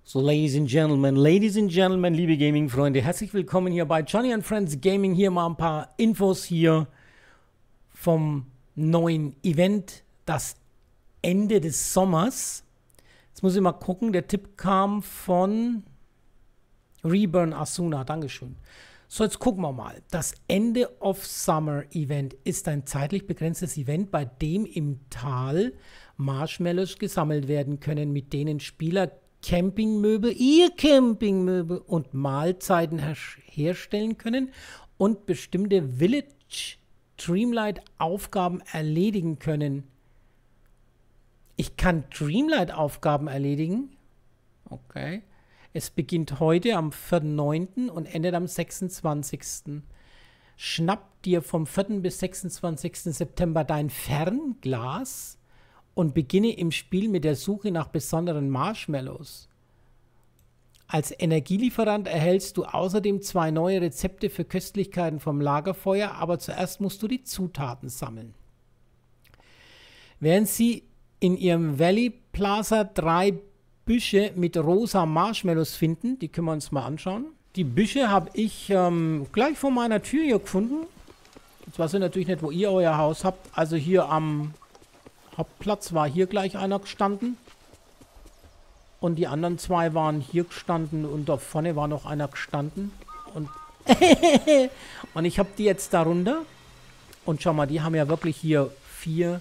So, Ladies and Gentlemen, liebe Gaming-Freunde, herzlich willkommen hier bei Johnny and Friends Gaming. Hier mal ein paar Infos hier vom neuen Event, das Ende des Sommers. Jetzt muss ich mal gucken, der Tipp kam von Reburn Asuna, Dankeschön. So, jetzt gucken wir mal. Das Ende of Summer Event ist ein zeitlich begrenztes Event, bei dem im Tal Marshmallows gesammelt werden können, mit denen Spieler ihr Campingmöbel und Mahlzeiten herstellen können und bestimmte Village Dreamlight Aufgaben erledigen können. Ich kann Dreamlight Aufgaben erledigen. Okay. Es beginnt heute am 4.9. und endet am 26. Schnapp dir vom 4. bis 26. September dein Fernglas und beginne im Spiel mit der Suche nach besonderen Marshmallows. Als Energielieferant erhältst du außerdem 2 neue Rezepte für Köstlichkeiten vom Lagerfeuer, aber zuerst musst du die Zutaten sammeln. Während sie in ihrem Valley Plaza 3 Büsche mit rosa Marshmallows finden, die können wir uns mal anschauen. Die Büsche habe ich gleich vor meiner Tür hier gefunden. Jetzt weiß ich natürlich nicht, wo ihr euer Haus habt. Also hier am Hauptplatz war hier gleich einer gestanden. Und die anderen 2 waren hier gestanden und da vorne war noch einer gestanden. Und, und ich habe die jetzt darunter. Und schau mal, die haben ja wirklich hier 4.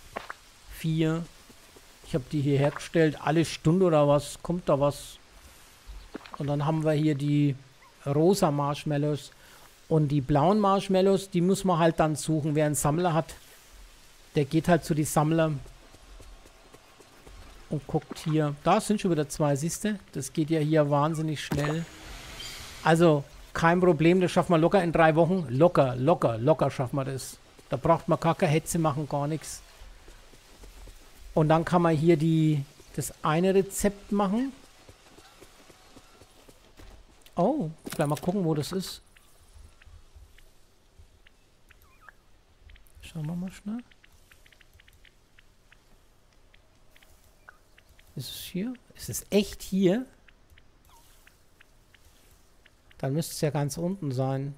Ich habe die hier hergestellt. Alle Stunde oder was kommt da was. Und dann haben wir hier die rosa Marshmallows. Und die blauen Marshmallows, die muss man halt dann suchen. Wer einen Sammler hat, der geht halt zu den Sammlern und guckt hier. Da sind schon wieder 2, siehst du? Das geht ja hier wahnsinnig schnell. Also, kein Problem, das schaffen wir locker in 3 Wochen. Locker schaffen wir das. Da braucht man gar keine Hetze machen, gar nichts. Und dann kann man hier das eine Rezept machen. Oh, gleich mal gucken, wo das ist. Schauen wir mal schnell. Ist es hier? Ist es echt hier? Dann müsste es ja ganz unten sein.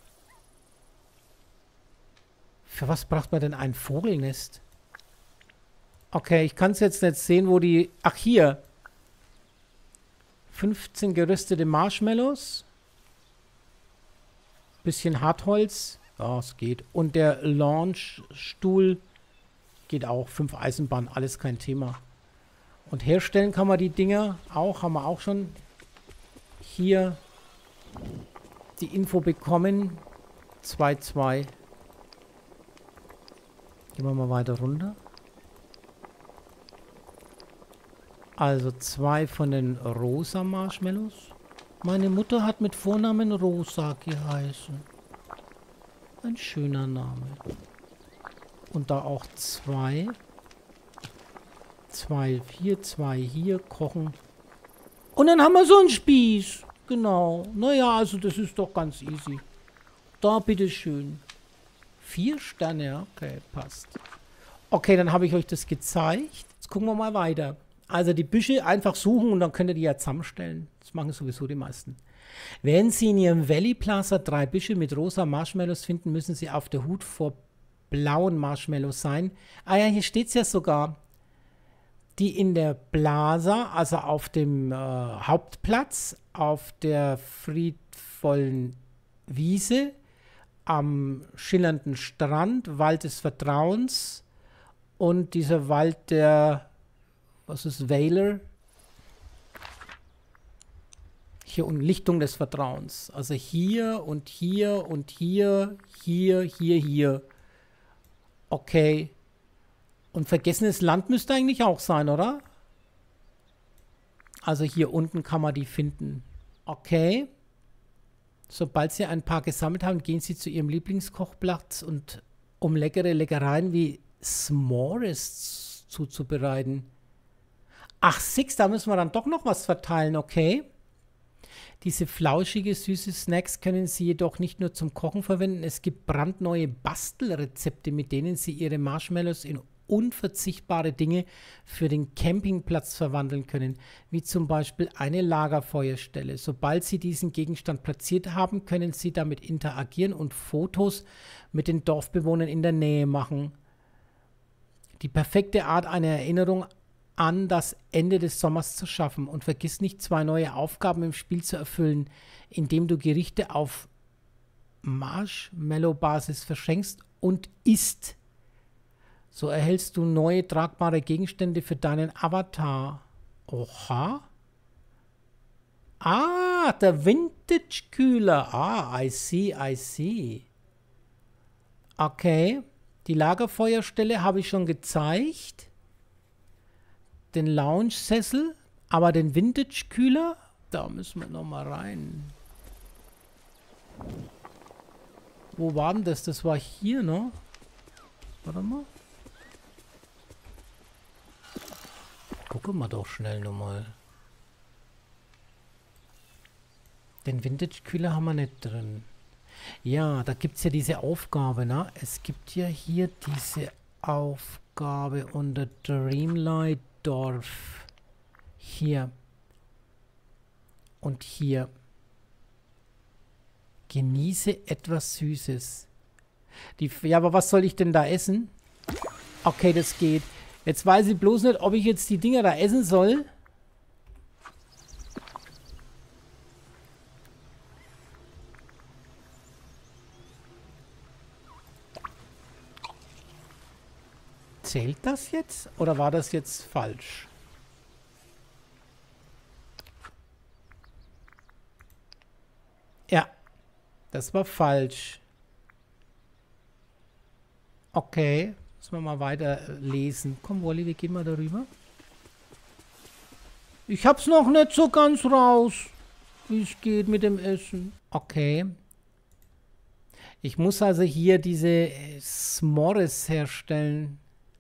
Für was braucht man denn ein Vogelnest? Okay, ich kann es jetzt nicht sehen, wo die... Ach, hier. 15 geröstete Marshmallows. Bisschen Hartholz. Ja, es geht. Und der Launchstuhl geht auch. 5 Eisenbahnen, alles kein Thema. Und herstellen kann man die Dinger auch, haben wir auch schon hier die Info bekommen. 2,2. Gehen wir mal weiter runter. Also 2 von den rosa Marshmallows. Meine Mutter hat mit Vornamen Rosa geheißen. Ein schöner Name. Und da auch 2. 2 hier, 2 hier, kochen. Und dann haben wir so einen Spieß. Genau. Naja, also das ist doch ganz easy. Da, bitteschön. 4 Sterne, okay, passt. Okay, dann habe ich euch das gezeigt. Jetzt gucken wir mal weiter. Also die Büsche einfach suchen und dann könnt ihr die ja zusammenstellen. Das machen sowieso die meisten. Wenn Sie in Ihrem Valley Plaza 3 Büsche mit rosa Marshmallows finden, müssen Sie auf der Hut vor blauen Marshmallows sein. Ah ja, hier steht es ja sogar. Die in der Plaza, also auf dem Hauptplatz, auf der friedvollen Wiese, am schillernden Strand, Wald des Vertrauens und dieser Wald der, was ist, Valor? Hier und Lichtung des Vertrauens. Also hier und hier und hier, hier. Okay. Und vergessenes Land müsste eigentlich auch sein, oder? Also hier unten kann man die finden. Okay. Sobald Sie ein paar gesammelt haben, gehen Sie zu Ihrem Lieblingskochplatz und um leckere Leckereien wie S'mores zuzubereiten. Ach, 6, da müssen wir dann doch noch was verteilen, okay. Diese flauschige, süße Snacks können Sie jedoch nicht nur zum Kochen verwenden. Es gibt brandneue Bastelrezepte, mit denen Sie Ihre Marshmallows in unverzichtbare Dinge für den Campingplatz verwandeln können, wie zum Beispiel eine Lagerfeuerstelle. Sobald Sie diesen Gegenstand platziert haben, können Sie damit interagieren und Fotos mit den Dorfbewohnern in der Nähe machen. Die perfekte Art, eine Erinnerung an das Ende des Sommers zu schaffen. Und vergiss nicht, 2 neue Aufgaben im Spiel zu erfüllen, indem du Gerichte auf Marshmallow-Basis verschenkst und isst. So erhältst du neue tragbare Gegenstände für deinen Avatar. Oha. Ah, der Vintage-Kühler. Ah, I see, I see. Okay. Die Lagerfeuerstelle habe ich schon gezeigt. Den Lounge-Sessel. Aber den Vintage-Kühler, da müssen wir nochmal rein. Wo war denn das? Das war hier, ne? Warte mal. Gucken wir doch schnell nochmal. Den Vintage-Kühler haben wir nicht drin. Ja, da gibt es ja diese Aufgabe, ne? Es gibt ja hier diese Aufgabe unter Dreamlight Dorf. Hier. Und hier. Genieße etwas Süßes. Ja, aber was soll ich denn da essen? Okay, das geht. Jetzt weiß ich bloß nicht, ob ich jetzt die Dinger da essen soll. Zählt das jetzt? Oder war das jetzt falsch? Ja. Das war falsch. Okay. Müssen wir mal weiter lesen. Komm, Wolli, wir gehen mal darüber. Ich hab's noch nicht so ganz raus, wie es geht mit dem Essen. Okay. Ich muss also hier diese S'mores herstellen.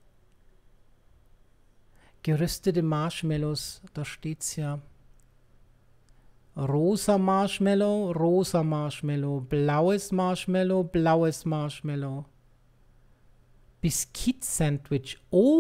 Geröstete Marshmallows. Da steht's ja. Rosa Marshmallow, rosa Marshmallow, blaues Marshmallow, blaues Marshmallow. Biskuit-Sandwich.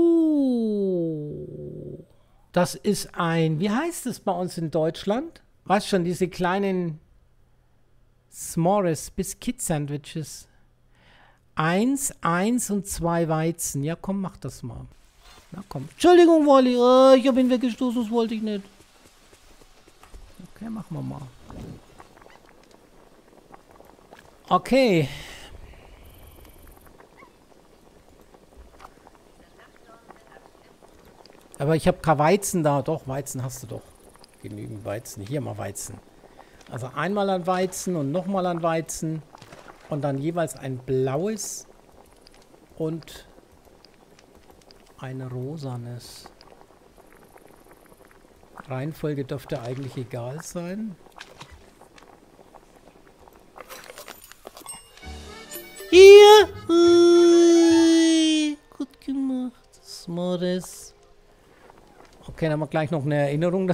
Oh. Das ist ein, wie heißt es bei uns in Deutschland? Weißt schon, diese kleinen S'mores, Biskuit-Sandwiches. 1, 1 und 2 Weizen. Ja, komm, mach das mal. Na komm. Entschuldigung, Wolli. Ich hab ihn weggestoßen, das wollte ich nicht. Okay, machen wir mal. Okay. Aber ich habe kein Weizen da. Doch, Weizen hast du doch. Genügend Weizen. Hier mal Weizen. Also einmal an Weizen und nochmal an Weizen. Und dann jeweils ein blaues und ein rosanes. Reihenfolge dürfte eigentlich egal sein. Hier! Gut gemacht. S'mores. Okay, dann haben wir gleich noch eine Erinnerung.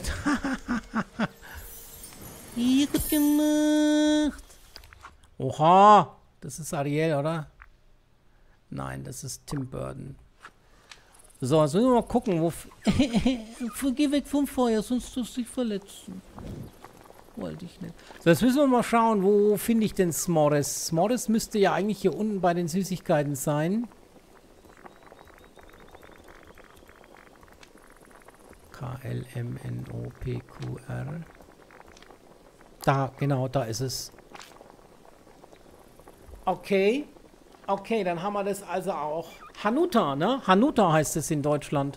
Hier, gut gemacht. Oha! Das ist Ariel, oder? Nein, das ist Tim Burton. So, jetzt müssen wir mal gucken, wo... Geh weg vom Feuer, sonst tust du dich verletzen. Wollte ich nicht. So, jetzt müssen wir mal schauen, wo finde ich denn S'mores? S'mores müsste ja eigentlich hier unten bei den Süßigkeiten sein. K-L-M-N-O-P-Q-R. Da, genau, da ist es. Okay. Okay, dann haben wir das also auch. Hanuta, ne? Hanuta heißt es in Deutschland.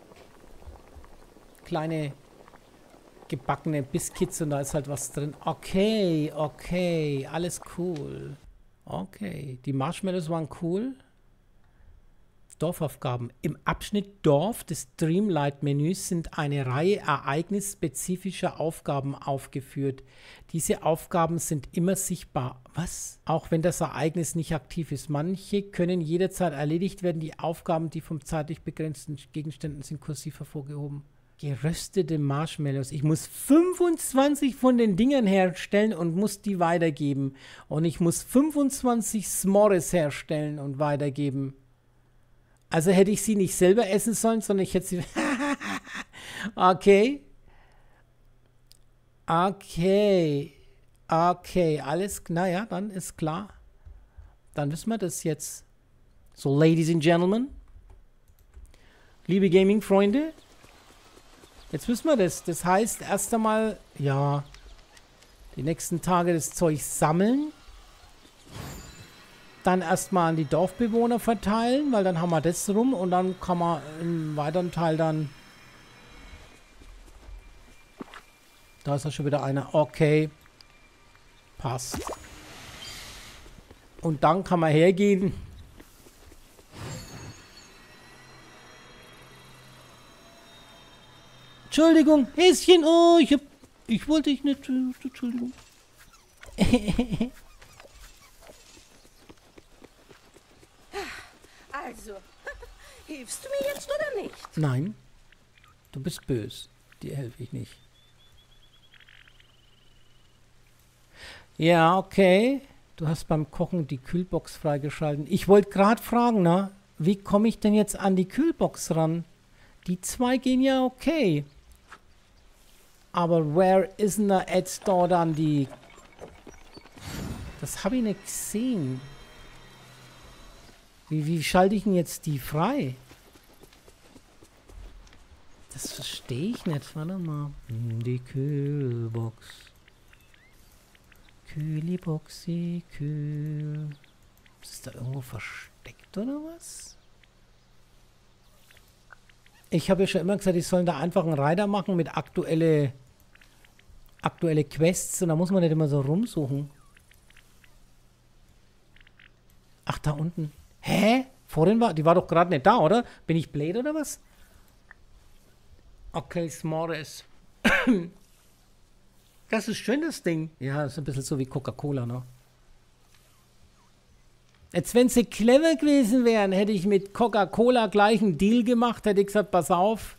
Kleine gebackene Biscuits und da ist halt was drin. Okay, okay, alles cool. Okay, die Marshmallows waren cool. Dorfaufgaben. Im Abschnitt Dorf des Dreamlight-Menüs sind eine Reihe ereignisspezifischer Aufgaben aufgeführt. Diese Aufgaben sind immer sichtbar. Was? Auch wenn das Ereignis nicht aktiv ist. Manche können jederzeit erledigt werden. Die Aufgaben, die vom zeitlich begrenzten Gegenständen sind kursiv hervorgehoben. Geröstete Marshmallows. Ich muss 25 von den Dingern herstellen und muss die weitergeben. Und ich muss 25 S'mores herstellen und weitergeben. Also hätte ich sie nicht selber essen sollen, sondern ich hätte sie... Okay. Okay. Okay, alles klar. Ja, dann ist klar. Dann wissen wir das jetzt. So, Ladies and Gentlemen. Liebe Gaming-Freunde. Jetzt wissen wir das. Das heißt, erst einmal, ja, die nächsten Tage das Zeug sammeln. Dann erstmal an die Dorfbewohner verteilen, weil dann haben wir das rum und dann kann man im weiteren Teil dann... Da ist ja schon wieder einer. Okay. Passt. Und dann kann man hergehen. Entschuldigung, Häschen. Oh, ich wollte dich nicht... Entschuldigung. Also, hilfst du mir jetzt oder nicht? Nein. Du bist böse. Dir helfe ich nicht. Ja, okay. Du hast beim Kochen die Kühlbox freigeschalten. Ich wollte gerade fragen, na, wie komme ich denn jetzt an die Kühlbox ran? Die 2 gehen ja okay. Aber where isn't da jetzt da dann die... Das habe ich nicht gesehen. Wie schalte ich denn jetzt die frei? Das verstehe ich nicht. Warte mal. Die Kühlbox. Kühliboxi, kühl. Ist da irgendwo versteckt oder was? Ich habe ja schon immer gesagt, ich soll da einfach einen Reiter machen mit aktuelle Quests und da muss man nicht immer so rumsuchen. Ach, da unten. Hä? Vorhin war, die war doch gerade nicht da, oder? Bin ich blöd oder was? Okay, S'mores. Das ist schön, das Ding. Ja, das ist ein bisschen so wie Coca-Cola, ne? Jetzt, wenn sie clever gewesen wären, hätte ich mit Coca-Cola gleich einen Deal gemacht, hätte ich gesagt, pass auf,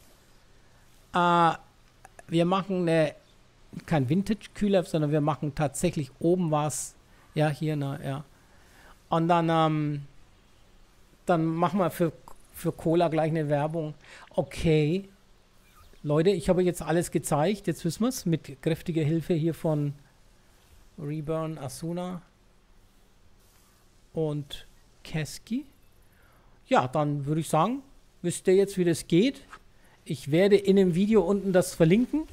wir machen kein Vintage-Kühler, sondern wir machen tatsächlich oben was. Ja, hier, na, ja. Und dann machen wir für Cola gleich eine Werbung. Okay. Leute, ich habe jetzt alles gezeigt. Jetzt wissen wir es. Mit kräftiger Hilfe hier von Reburn, Asuna und Keski. Ja, dann würde ich sagen, wisst ihr jetzt, wie das geht. Ich werde in dem Video unten das verlinken.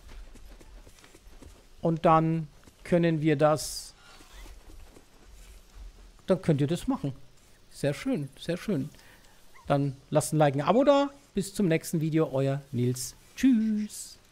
Und dann können wir das... Dann könnt ihr das machen. Sehr schön, sehr schön. Dann lasst ein Like, ein Abo da. Bis zum nächsten Video. Euer Nils. Tschüss.